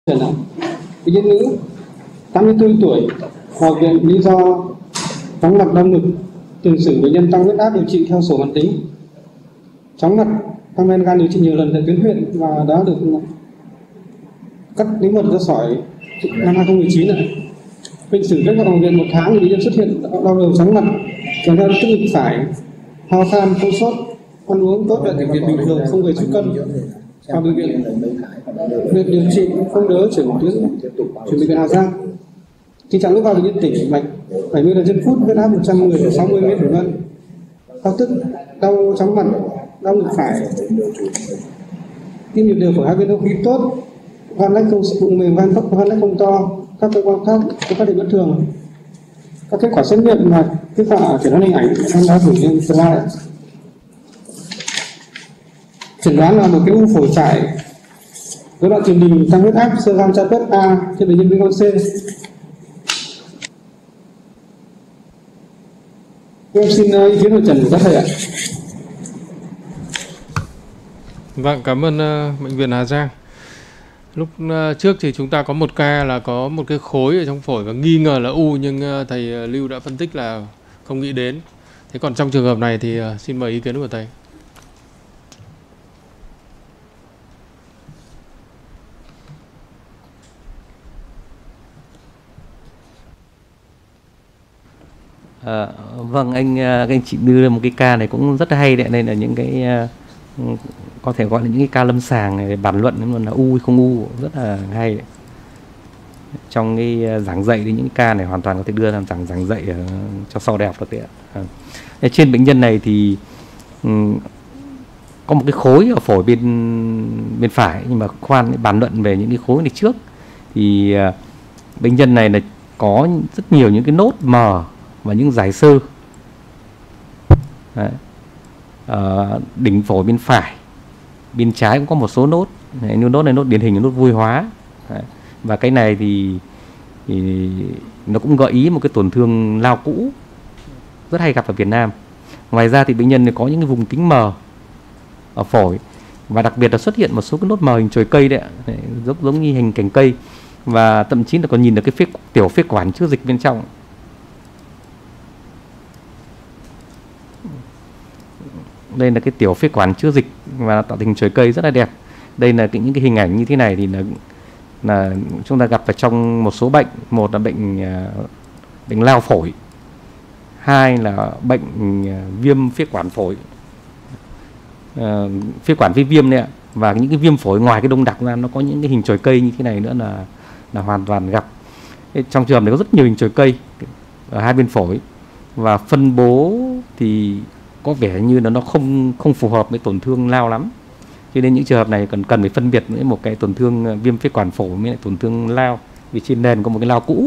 Trần ạ. Bệnh nhân nữ 84 tuổi, vào viện lý do chóng mặt đau ngực, tiền sử bệnh nhân tăng huyết áp điều trị theo sổ mãn tính, chóng mặt tăng men gan điều trị nhiều lần tại tuyến huyện và đã được cắt lấy mật ra sỏi năm 2019 này. Bệnh sử kết vào viện 1 tháng thì bệnh nhân xuất hiện đau đầu chóng mặt, kèm theo tức ngực phải, ho khan, không sốt, ăn uống tốt tại bệnh viện bình thường, không về sút cân. Vào bệnh viện điều trị không đỡ chuyển bệnh viện Hà Giang. Tình trạng lúc vào bệnh nhân tỉnh mạch 70 lần trên phút, huyết áp 110/60 mg/vân, đau tức, đau chóng mặt, đau ngực phải, tim nhịp đều phổi hai bên đông khí tốt, van lách không bụng mềm, van lách không to, các cơ quan khác có phát hiện bất thường. Các kết quả xét nghiệm là kết quả chẩn đoán hình ảnh em đã gửi lên slide. Chẩn đoán là một cái u phổi phải, rối loạn tiền đình, tăng huyết áp, sơ gan Chagas A trên bệnh nhân viêm gan C. Em xin ý kiến hội trần của các thầy ạ. Vâng, cảm ơn bệnh viện Hà Giang. Lúc trước thì chúng ta có một ca là có một cái khối ở trong phổi và nghi ngờ là u, nhưng thầy Lưu đã phân tích là không nghĩ đến. Thế còn trong trường hợp này thì xin mời ý kiến của thầy. Vâng, anh chị đưa một cái ca này cũng rất là hay đấy. Đây là những cái có thể gọi là những cái ca lâm sàng này để bàn luận là u hay không u, rất là hay đấy. Trong cái giảng dạy thì những ca này hoàn toàn có thể đưa làm giảng dạy cho sau đại học được đấy ạ. Trên bệnh nhân này thì có một cái khối ở phổi bên phải, nhưng mà khoan bàn luận về những cái khối này trước. Thì bệnh nhân này là có rất nhiều những cái nốt mờ và những giải xơ đỉnh phổi bên phải, bên trái cũng có một số nốt. Nốt này nốt điển hình là nốt vui hóa. Và cái này thì nó cũng gợi ý một cái tổn thương lao cũ rất hay gặp ở Việt Nam. Ngoài ra thì bệnh nhân này có những cái vùng kính mờ ở phổi, và đặc biệt là xuất hiện một số cái nốt mờ hình chồi cây đấy, giống như hình cành cây, và thậm chí là còn nhìn được cái tiểu phế quản chứa dịch bên trong. Đây là cái tiểu phế quản chứa dịch và tạo hình chồi cây rất là đẹp. Đây là những cái hình ảnh như thế này thì là chúng ta gặp ở trong một số bệnh. Một là bệnh lao phổi, hai là bệnh viêm phế quản phổi, phế quản vi viêm đấy ạ. Và những cái viêm phổi ngoài cái đông đặc ra nó có những cái hình chồi cây như thế này nữa là hoàn toàn gặp. Trong trường hợp này có rất nhiều hình chồi cây ở hai bên phổi, và phân bố thì có vẻ như là nó không phù hợp với tổn thương lao lắm. Cho nên những trường hợp này cần phải phân biệt với một cái tổn thương viêm phế quản phổi với lại tổn thương lao, vì trên nền có một cái lao cũ.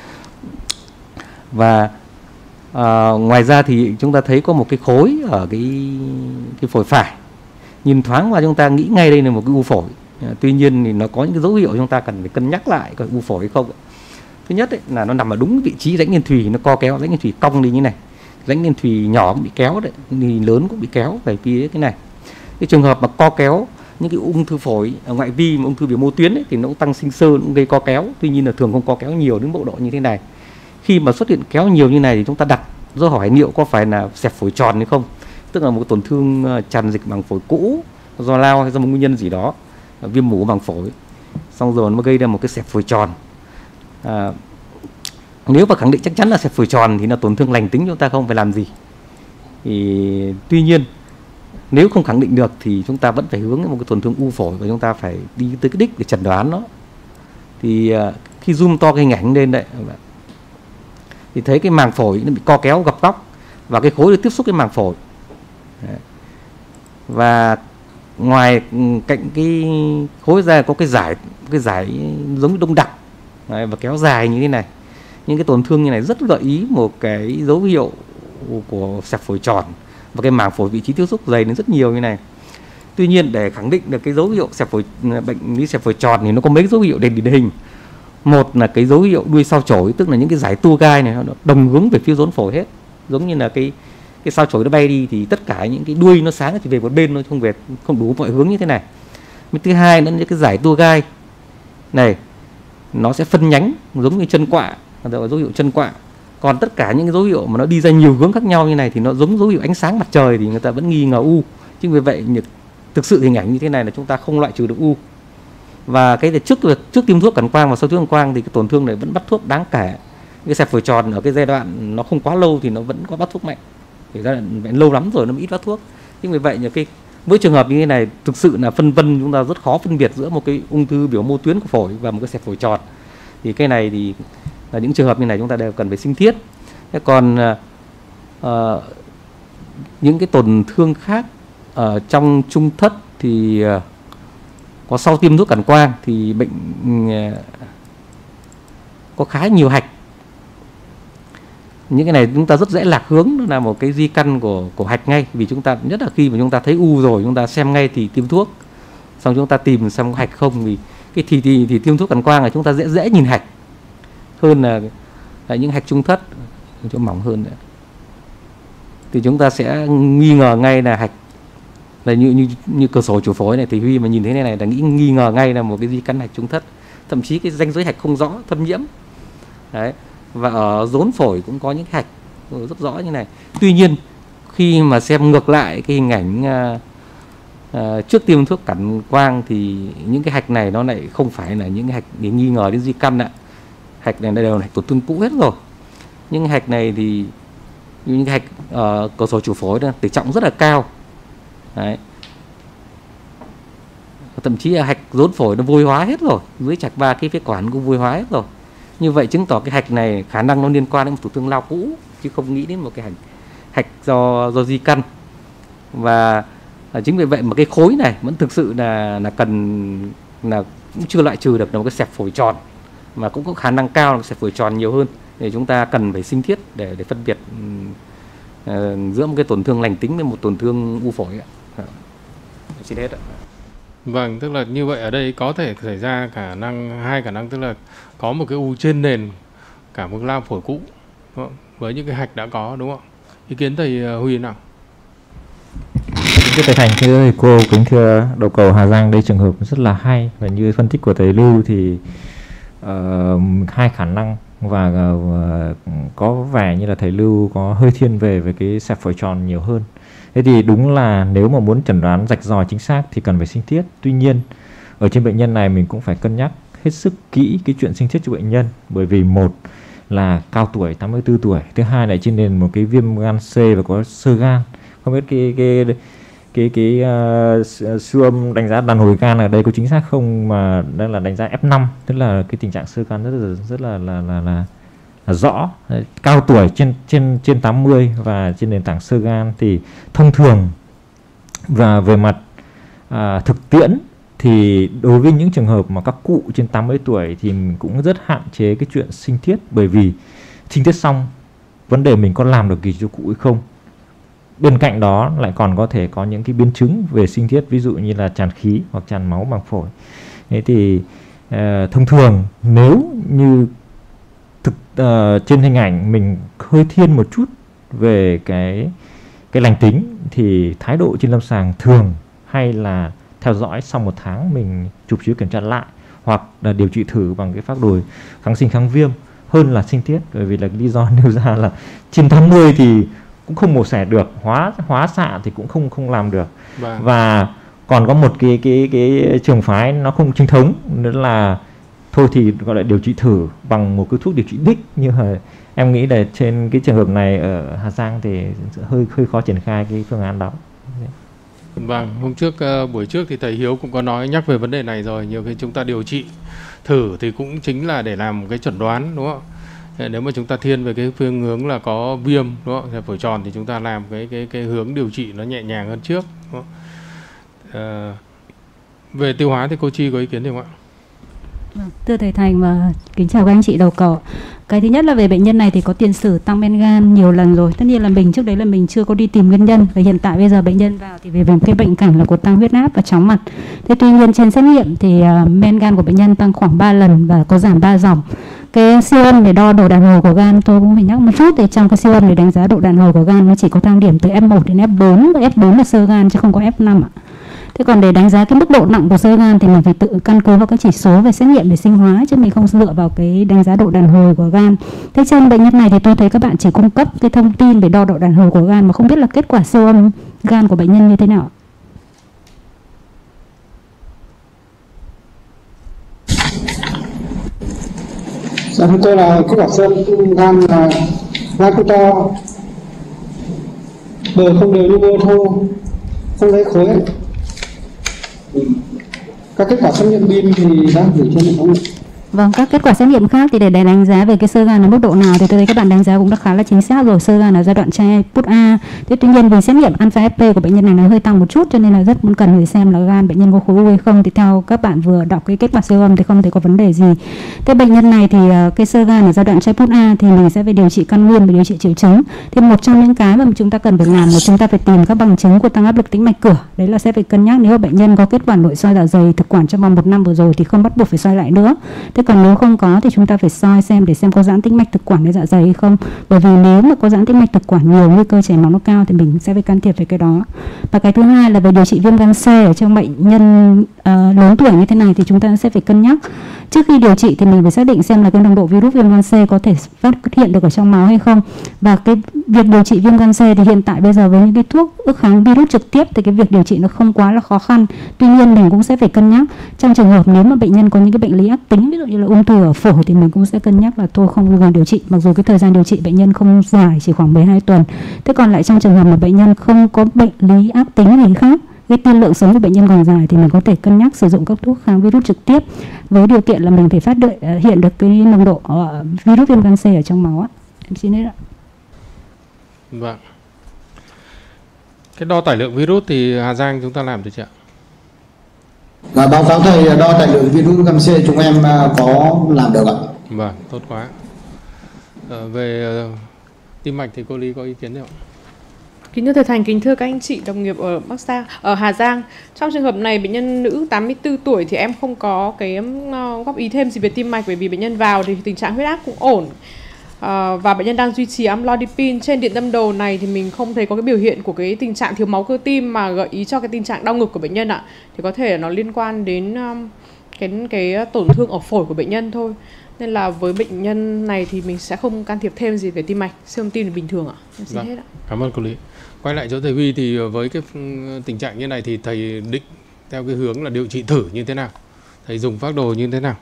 Và ngoài ra thì chúng ta thấy có một cái khối ở cái phổi phải, nhìn thoáng qua chúng ta nghĩ ngay đây là một cái u phổi. Tuy nhiên thì nó có những cái dấu hiệu chúng ta cần phải cân nhắc lại có u phổi hay không. Thứ nhất ấy, là nó nằm ở đúng vị trí rãnh liên thùy, nó co kéo, rãnh liên thùy cong đi như này, rãnh liên thùy nhỏ cũng bị kéo đấy, thì lớn cũng bị kéo về phía cái này. Cái trường hợp mà co kéo những cái ung thư phổi ngoại vi mà ung thư biểu mô tuyến ấy, thì nó cũng tăng sinh sơ, cũng gây co kéo. Tuy nhiên là thường không co kéo nhiều đến bộ độ như thế này. Khi mà xuất hiện kéo nhiều như này thì chúng ta đặt dấu hỏi liệu có phải là xẹp phổi tròn hay không, tức là một tổn thương tràn dịch màng phổi cũ do lao hay do một nguyên nhân gì đó, viêm mủ màng phổi, xong rồi nó gây ra một cái xẹp phổi tròn. Nếu mà khẳng định chắc chắn là xẹp phổi tròn thì là tổn thương lành tính, chúng ta không phải làm gì. Tuy nhiên nếu không khẳng định được thì chúng ta vẫn phải hướng đến một cái tổn thương u phổi, và chúng ta phải đi tới cái đích để chẩn đoán nó. Thì khi zoom to cái hình ảnh lên đấy thì thấy cái màng phổi nó bị co kéo gập góc, và cái khối được tiếp xúc cái màng phổi. Và ngoài cạnh cái khối ra có cái giải giống như đông đặc và kéo dài như thế này. Những cái tổn thương như này rất gợi ý một cái dấu hiệu của xẹp phổi tròn, và cái màng phổi vị trí tiếp xúc dày đến rất nhiều như này. Tuy nhiên để khẳng định được cái dấu hiệu bệnh lý xẹp phổi tròn thì nó có mấy dấu hiệu để điển hình. Một là cái dấu hiệu đuôi sao chổi, tức là những cái giải tua gai này nó đồng hướng về phía rốn phổi hết, giống như là cái sao chổi nó bay đi thì tất cả những cái đuôi nó sáng chỉ về một bên, nó không đủ mọi hướng như thế này. Thứ hai nữa là những cái giải tua gai này nó sẽ phân nhánh giống như chân quạ, gọi là dấu hiệu chân quạ. Còn tất cả những cái dấu hiệu mà nó đi ra nhiều hướng khác nhau như này thì nó giống dấu hiệu ánh sáng mặt trời thì người ta vẫn nghi ngờ u. Chính vì vậy thực sự hình ảnh như thế này là chúng ta không loại trừ được u. Và cái trước tiêm thuốc cản quang và sau tiêm cản quang thì cái tổn thương này vẫn bắt thuốc đáng kể. Cái xẹp phổi tròn ở cái giai đoạn nó không quá lâu thì nó vẫn có bắt thuốc mạnh. Thì giai đoạn lâu lắm rồi nó mới ít bắt thuốc. Chính vì vậy với trường hợp như thế này thực sự là phân vân, chúng ta rất khó phân biệt giữa một cái ung thư biểu mô tuyến của phổi và một cái xẹp phổi tròn. Thì cái này thì là những trường hợp như này chúng ta đều cần phải sinh thiết. Thế còn những cái tổn thương khác ở trong trung thất thì có sau tiêm thuốc cản quang thì bệnh có khá nhiều hạch. Những cái này chúng ta rất dễ lạc hướng, nó là một cái di căn của hạch ngay, vì chúng ta nhất là khi mà chúng ta thấy u rồi chúng ta xem ngay thì tiêm thuốc, xong chúng ta tìm xem có hạch không, vì cái thì tiêm thuốc cản quang là chúng ta dễ nhìn hạch hơn là những hạch trung thất chỗ mỏng hơn nữa. Thì chúng ta sẽ nghi ngờ ngay là hạch là như cửa sổ chủ phổi này, thì Huy mà nhìn thấy này là nghi ngờ ngay là một cái di căn hạch trung thất, thậm chí cái ranh giới hạch không rõ, thâm nhiễm. Đấy. Và ở rốn phổi cũng có những hạch rất rõ như này. Tuy nhiên khi mà xem ngược lại cái hình ảnh trước tiêm thuốc cản quang thì những cái hạch này nó lại không phải là những cái hạch để nghi ngờ đến di căn ạ. Hạch này đều là hạch tổn thương cũ hết rồi. Nhưng hạch này thì những hạch cửa sổ chủ phổi tỷ trọng rất là cao. Đấy. Thậm chí là hạch rốn phổi nó vôi hóa hết rồi, dưới trạch 3 cái phế quản cũng vôi hóa hết rồi. Như vậy chứng tỏ cái hạch này khả năng nó liên quan đến một tổn thương lao cũ, chứ không nghĩ đến một cái hạch do di căn. Và chính vì vậy mà cái khối này vẫn thực sự là cần là cũng chưa loại trừ được một cái xẹp phổi tròn, mà cũng có khả năng cao là xẹp phổi tròn nhiều hơn, để chúng ta cần phải sinh thiết để phân biệt giữa một cái tổn thương lành tính với một tổn thương u phổi ạ. Xin hết ạ. Vâng, tức là như vậy ở đây có thể xảy ra hai khả năng, tức là có một cái u trên nền cả một lao phổi cũ với những cái hạch đã có, đúng không? Ý kiến thầy Huy nào? Thưa thầy Thành, thưa thầy cô, kính thưa đầu cầu Hà Giang, đây trường hợp rất là hay, và như phân tích của thầy Lưu thì hai khả năng, và có vẻ như là thầy Lưu có hơi thiên về cái xẹp phổi tròn nhiều hơn. Thế thì đúng là nếu mà muốn chẩn đoán rạch ròi chính xác thì cần phải sinh thiết. Tuy nhiên ở trên bệnh nhân này mình cũng phải cân nhắc hết sức kỹ cái chuyện sinh thiết cho bệnh nhân, bởi vì một là cao tuổi 84 tuổi, thứ hai là trên nền một cái viêm gan C và có xơ gan. Không biết cái siêu âm đánh giá đàn hồi gan ở đây có chính xác không, mà đây là đánh giá F5, tức là cái tình trạng xơ gan rất là rõ. Cao tuổi trên 80 và trên nền tảng xơ gan thì thông thường và về mặt thực tiễn thì đối với những trường hợp mà các cụ trên 80 tuổi thì mình cũng rất hạn chế cái chuyện sinh thiết, bởi vì sinh thiết xong vấn đề mình có làm được gì cho cụ hay không. Bên cạnh đó lại còn có thể có những cái biến chứng về sinh thiết, ví dụ như là tràn khí hoặc tràn máu màng phổi. Thế thì thông thường nếu như trên hình ảnh mình hơi thiên một chút về cái lành tính thì thái độ trên lâm sàng thường hay là theo dõi sau 1 tháng mình chụp chiếu kiểm tra lại, hoặc là điều trị thử bằng cái phác đồ kháng sinh kháng viêm hơn là sinh thiết, bởi vì là lý do nêu ra là trên 80 thì cũng không mổ xẻ được, hóa xạ thì cũng không làm được. Và còn có một cái trường phái nó không chính thống nữa là thôi thì gọi là điều trị thử bằng một cái thuốc điều trị đích, như là em nghĩ là trên cái trường hợp này ở Hà Giang thì hơi khó triển khai cái phương án đó. Vâng, buổi trước thì thầy Hiếu cũng có nhắc về vấn đề này rồi. Nhiều khi chúng ta điều trị thử thì cũng chính là để làm một cái chẩn đoán, đúng không? Nếu mà chúng ta thiên về cái phương hướng là có viêm, đúng không? Phổi tròn thì chúng ta làm cái hướng điều trị nó nhẹ nhàng hơn trước, đúng không? Về tiêu hóa thì cô Chi có ý kiến gì không ạ? Thưa thầy Thành và kính chào các anh chị đầu cầu. Cái thứ nhất là về bệnh nhân này thì có tiền sử tăng men gan nhiều lần rồi. Tất nhiên là mình trước đấy là mình chưa có đi tìm nguyên nhân, và hiện tại bây giờ bệnh nhân vào thì về cái bệnh cảnh là của tăng huyết áp và chóng mặt. Thế tuy nhiên trên xét nghiệm thì men gan của bệnh nhân tăng khoảng 3 lần và có giảm 3 dòng. Cái siêu âm để đo độ đàn hồi của gan tôi cũng phải nhắc một chút, thì trong cái siêu âm để đánh giá độ đàn hồi của gan nó chỉ có thang điểm từ F1 đến F4, và F4 là xơ gan chứ không có F5 ạ. Thế còn để đánh giá cái mức độ nặng của xơ gan thì mình phải tự căn cứ vào các chỉ số về xét nghiệm để sinh hóa, chứ mình không dựa vào cái đánh giá độ đàn hồi của gan. Thế trên bệnh nhân này thì tôi thấy các bạn chỉ cung cấp cái thông tin về đo độ đàn hồi của gan mà không biết là kết quả siêu âm gan của bệnh nhân như thế nào. Dạ thưa tôi là kết quả siêu âm gan là gan cứ to, bờ không đều như bơ thô, không lấy khối ấy. Các kết quả xét nghiệm pin thì đang gửi trên hệ thống. Vâng, các kết quả xét nghiệm khác thì để đánh giá về cái xơ gan ở mức độ nào thì tôi thấy các bạn đánh giá cũng đã khá là chính xác rồi. Xơ gan ở giai đoạn trai put A. Thế tuy nhiên vì xét nghiệm alpha FP của bệnh nhân này nó hơi tăng một chút, cho nên là rất muốn cần phải xem là gan bệnh nhân có khối u hay không. Thì theo các bạn vừa đọc cái kết quả siêu âm thì không thấy có vấn đề gì. Thế bệnh nhân này thì cái xơ gan ở giai đoạn trai put A thì mình sẽ phải điều trị căn nguyên và điều trị triệu chứng. Thì một trong những cái mà chúng ta cần phải làm là chúng ta phải tìm các bằng chứng của tăng áp lực tĩnh mạch cửa. Đấy là sẽ phải cân nhắc nếu mà bệnh nhân có kết quả nội soi dạ dày thực quản trong vòng 1 năm vừa rồi thì không bắt buộc phải soi lại nữa. Thế còn nếu không có thì chúng ta phải soi xem để xem có giãn tĩnh mạch thực quản hay dạ dày hay không. Bởi vì nếu mà có giãn tĩnh mạch thực quản nhiều, nguy cơ chảy máu nó cao thì mình sẽ phải can thiệp về cái đó. Và cái thứ hai là về điều trị viêm gan C ở trong bệnh nhân lớn tuổi như thế này thì chúng ta sẽ phải cân nhắc trước khi điều trị thì mình phải xác định xem là cái nồng độ virus viêm gan C có thể phát hiện được ở trong máu hay không. Và cái việc điều trị viêm gan C thì hiện tại bây giờ với những cái thuốc ức kháng virus trực tiếp thì cái việc điều trị nó không quá là khó khăn. Tuy nhiên mình cũng sẽ phải cân nhắc trong trường hợp nếu mà bệnh nhân có những cái bệnh lý ác tính, ví dụ như là ung thư ở phổi thì mình cũng sẽ cân nhắc là tôi không cần điều trị, mặc dù cái thời gian điều trị bệnh nhân không dài, chỉ khoảng 12 tuần. Thế còn lại trong trường hợp mà bệnh nhân không có bệnh lý ác tính gì khác, cái tiên lượng sống của bệnh nhân còn dài thì mình có thể cân nhắc sử dụng các thuốc kháng virus trực tiếp với điều kiện là mình phải hiện được cái nồng độ virus viêm gan C ở trong máu. Em xin hết ạ. Vâng. Cái đo tải lượng virus thì Hà Giang chúng ta làm được chưa ạ? Và báo cáo thầy, đo tải lượng virus gan C chúng em có làm được ạ. Vâng, tốt quá. Về tim mạch thì cô Ly có ý kiến gì không? Kính thưa thầy Thành, kính thưa các anh chị đồng nghiệp ở Hà Giang. Trong trường hợp này bệnh nhân nữ 84 tuổi thì em không có cái góp ý thêm gì về tim mạch, bởi vì bệnh nhân vào thì tình trạng huyết áp cũng ổn. Và bệnh nhân đang duy trì amlodipine. Trên điện tâm đồ này thì mình không thấy có cái biểu hiện của cái tình trạng thiếu máu cơ tim mà gợi ý cho cái tình trạng đau ngực của bệnh nhân ạ. Thì có thể nó liên quan đến cái tổn thương ở phổi của bệnh nhân thôi. Nên là với bệnh nhân này thì mình sẽ không can thiệp thêm gì về tim mạch. Siêu âm tim là bình thường ạ. Em xin hết ạ. Cảm ơn cô Lý. Quay lại chỗ thầy Huy thì với cái tình trạng như này thì thầy định theo cái hướng là điều trị thử như thế nào? Thầy dùng phác đồ như thế nào?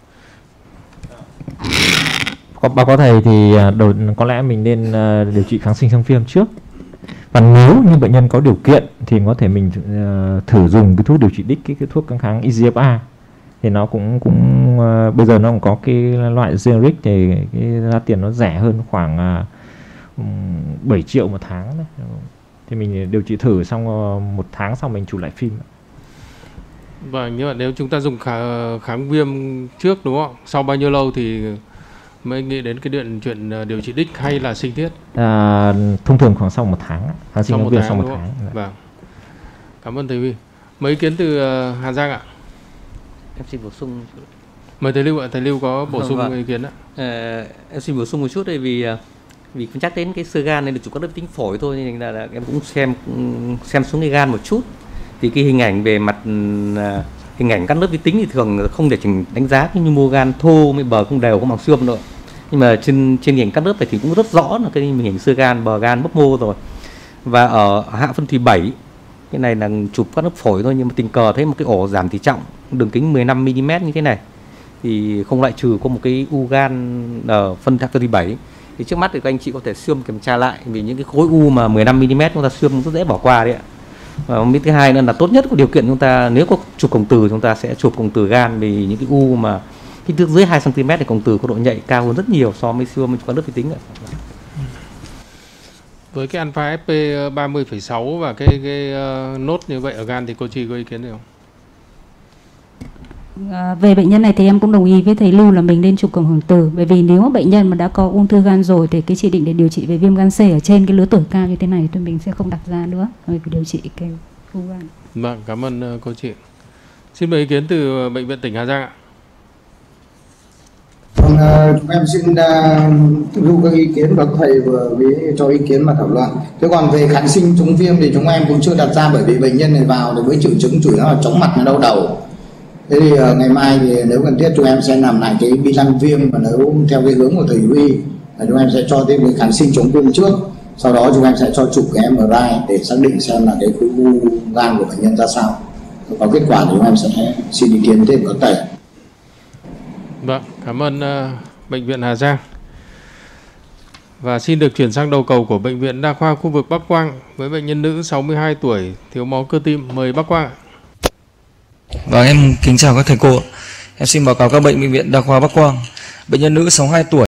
Báo cáo thầy thì có lẽ mình nên điều trị kháng sinh trong viêm trước. Và nếu như bệnh nhân có điều kiện thì có thể mình thử dùng cái thuốc điều trị đích, cái thuốc kháng EGFR. Thì nó cũng bây giờ nó cũng có cái loại generic thì cái giá tiền nó rẻ hơn khoảng 7 triệu một tháng đấy. Thì mình điều trị thử xong 1 tháng sau mình chụp lại phim. Vâng, nhưng mà nếu chúng ta dùng kháng viêm trước đúng không? Sau bao nhiêu lâu thì mới nghĩ đến cái chuyện điều trị đích hay là sinh thiết? Thông thường khoảng sau 1 tháng. Kháng sinh kháng viêm sau 1 tháng. Vâng. Cảm ơn thầy Huy. Mấy ý kiến từ Hà Giang ạ? Em xin bổ sung. Mời thầy Lưu ạ. Thầy Lưu có bổ sung ý kiến ạ. Em xin bổ sung một chút đây vì chắc đến cái xơ gan này được chụp các lớp tính phổi thôi, nên là em cũng xem xuống cái gan một chút. Thì cái hình ảnh về mặt hình ảnh các lớp vi tính thì thường không để đánh giá cái nhu mô gan thô với bờ không đều có màng siêu âm nữa. Nhưng mà trên hình ảnh các lớp này thì cũng rất rõ là cái hình ảnh xơ gan, bờ gan bấp mô rồi. Và ở hạ phân thủy 7, cái này là chụp các lớp phổi thôi, nhưng mà tình cờ thấy một cái ổ giảm tỷ trọng đường kính 15 mm như thế này thì không loại trừ có một cái u gan ở phân hạ phân thủy 7. Thì trước mắt thì các anh chị có thể siêu âm kiểm tra lại, vì những cái khối u mà 15 mm chúng ta siêu âm rất dễ bỏ qua đấy ạ. Và cái thứ hai nữa là tốt nhất của điều kiện chúng ta nếu có chụp cộng từ chúng ta sẽ chụp cộng từ gan, vì những cái u mà kích thước dưới 2 cm thì cộng từ có độ nhạy cao hơn rất nhiều so với siêu âm có lớp vi tính ạ. Với cái alpha FP 30,6 và cái nốt như vậy ở gan thì cô Chi có ý kiến gì không? Về bệnh nhân này thì em cũng đồng ý với thầy Lưu là mình nên chụp cộng hưởng từ, bởi vì nếu bệnh nhân mà đã có ung thư gan rồi thì cái chỉ định để điều trị về viêm gan C ở trên cái lứa tuổi cao như thế này thì mình sẽ không đặt ra nữa, mình phải điều trị cái u gan. Vâng, cảm ơn cô chị. Xin mời ý kiến từ bệnh viện tỉnh Hà Giang ạ. Vâng, chúng em xin lưu các ý kiến của thầy vừa với cho ý kiến mà thảo luận. Thế còn về kháng sinh chống viêm thì chúng em cũng chưa đặt ra, bởi vì bệnh nhân này vào thì với triệu chứng chủ yếu là chóng mặt và đau đầu. Thế thì ngày mai thì nếu cần thiết chúng em sẽ làm lại cái bi lăng viêm, và nếu theo cái hướng của thầy Huy là chúng em sẽ cho thêm cái kháng sinh chống viêm trước. Sau đó chúng em sẽ cho chụp cái MRI để xác định xem là cái khối u gan của bệnh nhân ra sao. Có kết quả thì chúng em sẽ xin ý kiến thêm các thầy. Vâng, cảm ơn Bệnh viện Hà Giang. Và xin được chuyển sang đầu cầu của Bệnh viện Đa khoa khu vực Bắc Quang với bệnh nhân nữ 62 tuổi thiếu máu cơ tim. Mời bác Quang ạ. Vâng, em kính chào các thầy cô. Em xin báo cáo các bệnh viện Đa khoa Bắc Quang. Bệnh nhân nữ 62 tuổi